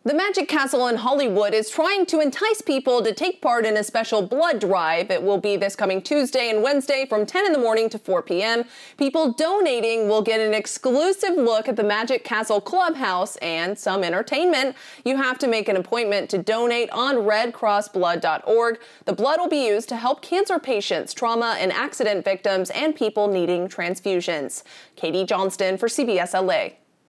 The Magic Castle in Hollywood is trying to entice people to take part in a special blood drive. It will be this coming Tuesday and Wednesday from 10 in the morning to 4 p.m. People donating will get an exclusive look at the Magic Castle Clubhouse and some entertainment. You have to make an appointment to donate on redcrossblood.org. The blood will be used to help cancer patients, trauma and accident victims, and people needing transfusions. Katie Johnston for CBS LA.